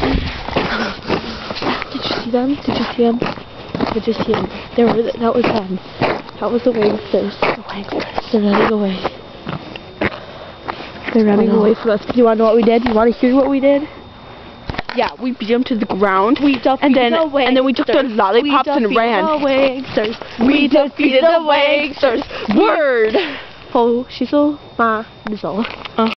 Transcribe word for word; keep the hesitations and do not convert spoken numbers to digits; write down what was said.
Did you see them? Did you see them? Did you see them? They were, that was them. That was the Wangsters. The Wangsters. They're running away. They're running oh, no. away from us. Do you want to know what we did? You want to hear what we did? Yeah, we beat them to the ground. We defeated and then, the Wangsters. And then we took their lollipops and ran. We defeated the Wangsters. We defeated the Wangsters. Word! Oh, she's so ma, this all.